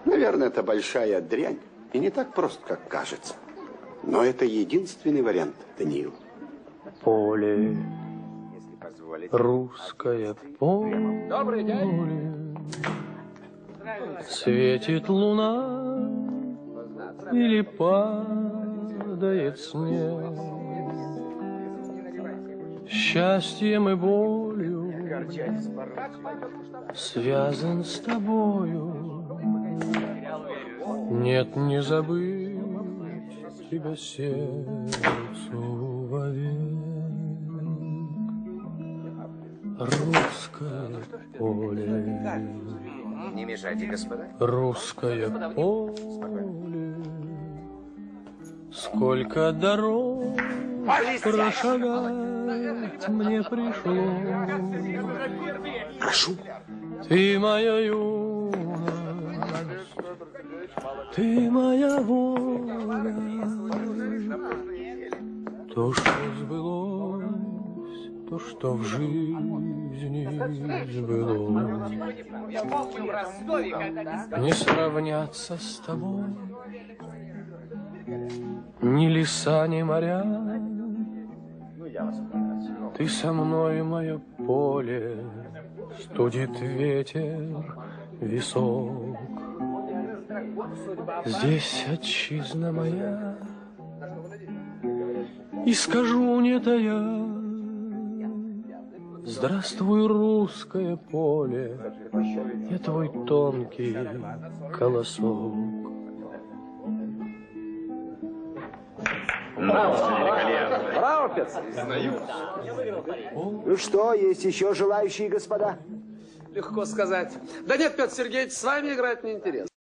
Наверное, это большая дрянь. И не так просто, как кажется. Но это единственный вариант, Даниил. Поле, русское поле. Добрый день. Светит луна или падает снег. Счастьем и болью связан с тобою. Нет, не забыть тебя сердцу вовек. Русское поле. Не мешайте, господа. Русское поле. Сколько дорог прошагать мне пришлось. Прошу. Ты моя юность, ты моя воля. То, что сбылось, то, что в жизни сбылось, не сравняться с тобой ни леса, ни моря. Ты со мной, мое поле, студит ветер висок. Здесь отчизна моя, и скажу не тая: здравствуй, русское поле, я твой тонкий колосок. Браво, Петр! Ну что, есть еще желающие, господа? Легко сказать. Да нет, Петр Сергеевич, с вами играть неинтересно.